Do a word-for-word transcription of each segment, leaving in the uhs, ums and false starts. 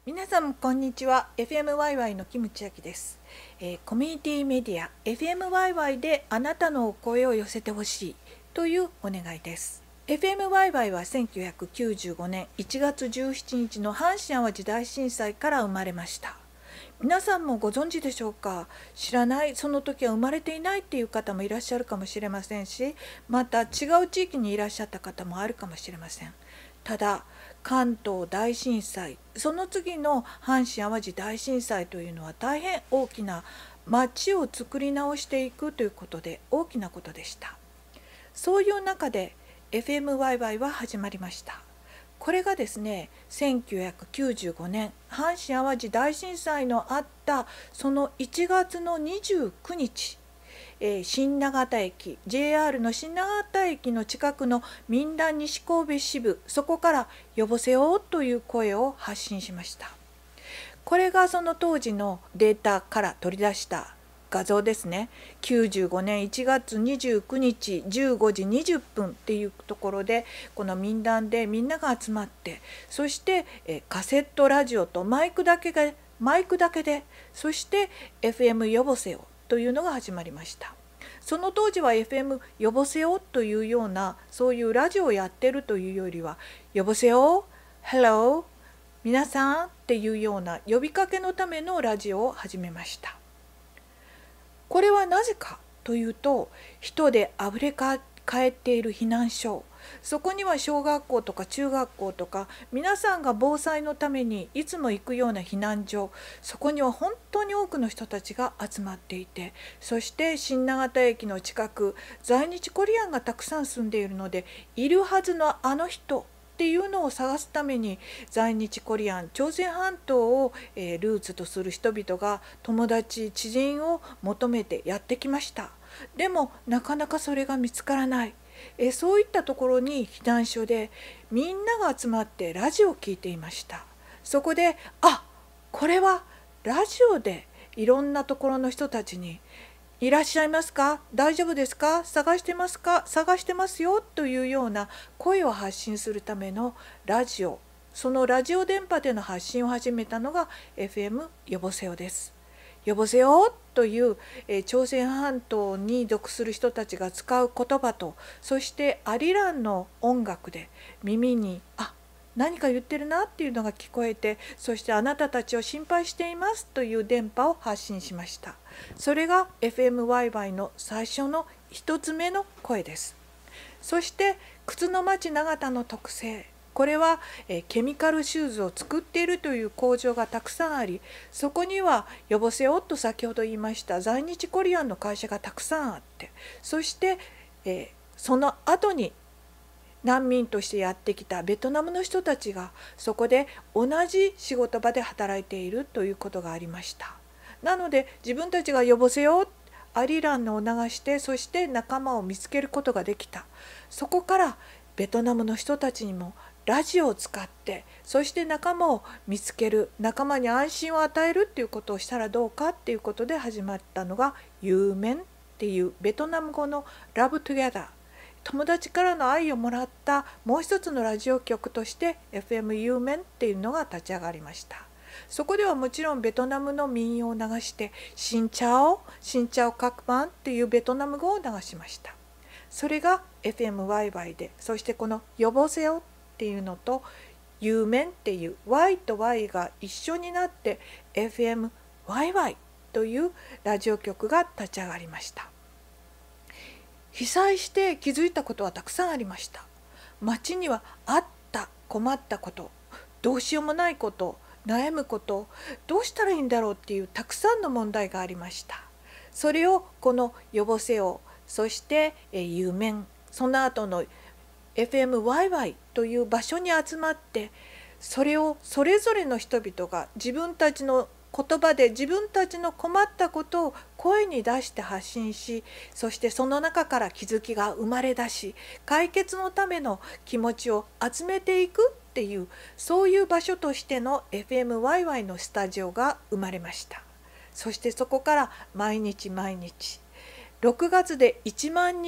皆さんこんにちは。 エフエムワイワイ のキムチヤキです、えー、コミュニティメディア エフエムワイワイ であなたのお声を寄せてほしいというお願いです。 エフエムワイワイ はせんきゅうひゃくきゅうじゅうごねんいちがつじゅうしちにちの阪神・淡路大震災から生まれました。皆さんもご存知でしょうか。知らない、その時は生まれていないっていう方もいらっしゃるかもしれませんし、また違う地域にいらっしゃった方もあるかもしれません。ただ関東大震災、その次の阪神・淡路大震災というのは大変大きな町を作り直していくということで大きなことでした。そういう中で エフエムワイワイ は始まりました。これがですね、せんきゅうひゃくきゅうじゅうごねん阪神・淡路大震災のあったそのいちがつのにじゅうくにち、えー、新長田駅 ジェイアール の新長田駅の近くの民団西神戸支部、そこから「よぼせよ」という声を発信しました。これがその当時のデータから取り出した画像ですね。きゅうじゅうごねんいちがつにじゅうくにちじゅうごじにじゅっぷんっていうところで、この民団でみんなが集まって、そしてえカセットラジオとマイクだけがマイクだけで、そして エフエム よぼせよというのが始まりました。その当時は エフエム よぼせよというような、そういうラジオをやってるというよりは、よぼせよ Hello 皆さんっていうような呼びかけのためのラジオを始めました。これはなぜかというと、人であふれかえっている避難所、そこには小学校とか中学校とか、皆さんが防災のためにいつも行くような避難所、そこには本当に多くの人たちが集まっていて、そして新長田駅の近く、在日コリアンがたくさん住んでいるので、いるはずのあの人っていうのを探すために、在日コリアン、朝鮮半島をルーツとする人々が友達知人を求めてやってきました。でもなかなかそれが見つからない。えそういったところに避難所でみんなが集まってラジオを聞いていました。そこで、あ、これはラジオでいろんなところの人たちにいらっしゃいますか、大丈夫ですか、探してますか、探してますよというような声を発信するためのラジオ、そのラジオ電波での発信を始めたのが エフエム よぼせよです。よぼせよという、えー、朝鮮半島に属する人たちが使う言葉と、そしてアリランの音楽で耳にあ何か言ってるなっていうのが聞こえて、そしてあなたたちを心配していますという電波を発信しました。それが エフエムワイワイ の最初の一つ目の声です。そして靴の町長田の特性、これはえケミカルシューズを作っているという工場がたくさんあり、そこにはよぼせよと先ほど言いました在日コリアンの会社がたくさんあって、そしてえその後に難民としてやってきたベトナムの人たちがそこで同じ仕事場で働いているということがありました。なので自分たちがよぼせよアリランを流して、そして仲間を見つけることができた。そこからベトナムの人たちにもラジオを使って、そして仲間を見つける、仲間に安心を与えるっていうことをしたらどうかっていうことで始まったのがユーメンっていうベトナム語のラブトゥギャザー、友達からの愛をもらったもう一つのラジオ局として エフエム ユーメンっていうのが立ち上がりました。そこではもちろんベトナムの民謡を流して、シンチャオシンチャオカクマンっていうベトナム語を流しました。それが エフエムワイワイ で、そしてこのよぼせよっていうのとユーメンっていう Y と Y が一緒になって エフエムワイワイ というラジオ局が立ち上がりました。被災して気づいたことはたくさんありました。町にはあった困ったこと、どうしようもないこと、悩むこと、どうしたらいいんだろうっていうたくさんの問題がありました。それをこのよぼせよ、そしてユーメン、その後の エフエムワイワイ という場所に集まって、それをそれぞれの人々が自分たちの言葉で自分たちの困ったことを声に出して発信し、そしてその中から気づきが生まれ出し、解決のための気持ちを集めていくっていう、そういう場所としての エフエムワイワイ のスタジオが生まれました。そしてそこから毎日毎日ろくがつでいちまんにち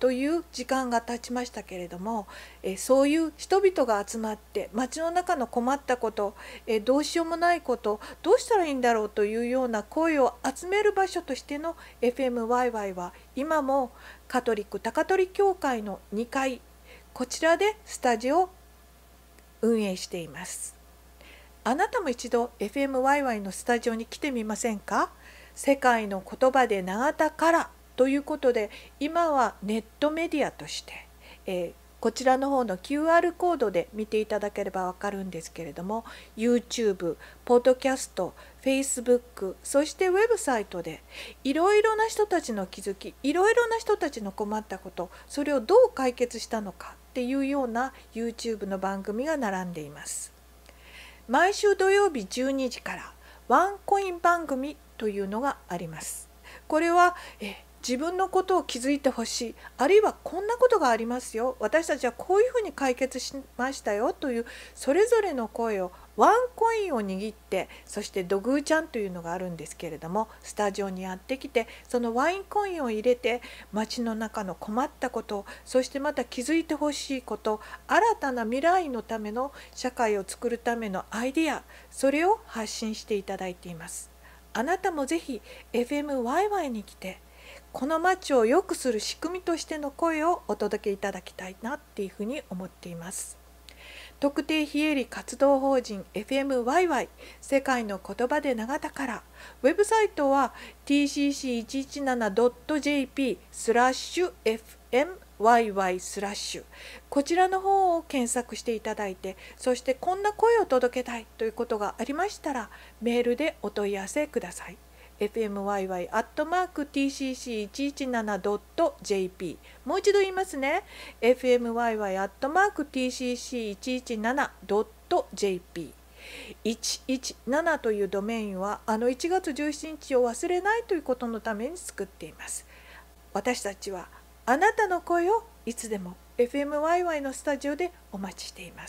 という時間が経ちましたけれども、えそういう人々が集まって街の中の困ったこと、えどうしようもないこと、どうしたらいいんだろうというような声を集める場所としての エフエムワイワイ は今もカトリック高取教会のにかい、こちらでスタジオを運営しています。あなたも一度 エフエムワイワイ のスタジオに来てみませんか？世界の言葉で永田からということで、今はネットメディアとして、えー、こちらの方の キューアール コードで見ていただければわかるんですけれども、 YouTube、ポッドキャスト、Facebook、そしてウェブサイトでいろいろな人たちの気づき、いろいろな人たちの困ったこと、それをどう解決したのかっていうような YouTube の番組が並んでいます。毎週土曜日じゅうにじからワンコイン番組というのがあります。これはえ自分のことを気づいてほしい、あるいはこんなことがありますよ、私たちはこういうふうに解決しましたよというそれぞれの声をワンコインを握って、そしてドグーちゃんというのがあるんですけれども、スタジオにやってきて、そのワインコインを入れて街の中の困ったこと、そしてまた気づいてほしいこと、新たな未来のための社会を作るためのアイデア、それを発信していただいています。あなたもぜひ エフエムワイワイ に来て、この街を良くする仕組みとしての声をお届けいただきたいなっていうふうに思っています。特定非営利活動法人 エフエムワイワイ 世界の言葉で永田から、ウェブサイトは ティーシーシーいちいちななドットジェーピー スラッシュ エフエムワイワイ スラッシュ、こちらの方を検索していただいて、そしてこんな声を届けたいということがありましたらメールでお問い合わせください。エフエムワイワイ アットマーク ティーシーシーいちいちななドットジェーピー、 もう一度言いますね。 エフエムワイワイ アットマーク ティーシーシーいちいちななドットジェーピー、 いちいちななというドメインはあのいちがつじゅうしちにちを忘れないということのために作っています。私たちはあなたの声をいつでも エフエムワイワイ のスタジオでお待ちしています。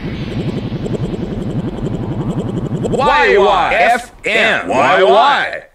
ワイワイ エフエムワイワイ